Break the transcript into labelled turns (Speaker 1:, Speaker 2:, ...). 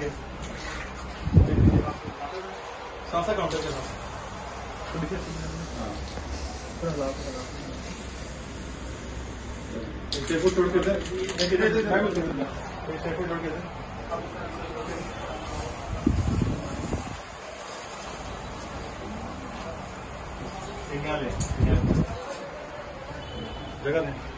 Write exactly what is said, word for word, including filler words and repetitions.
Speaker 1: okay सांसा counter के पास table तोड़ के दे टेबल तोड़ के दे जगह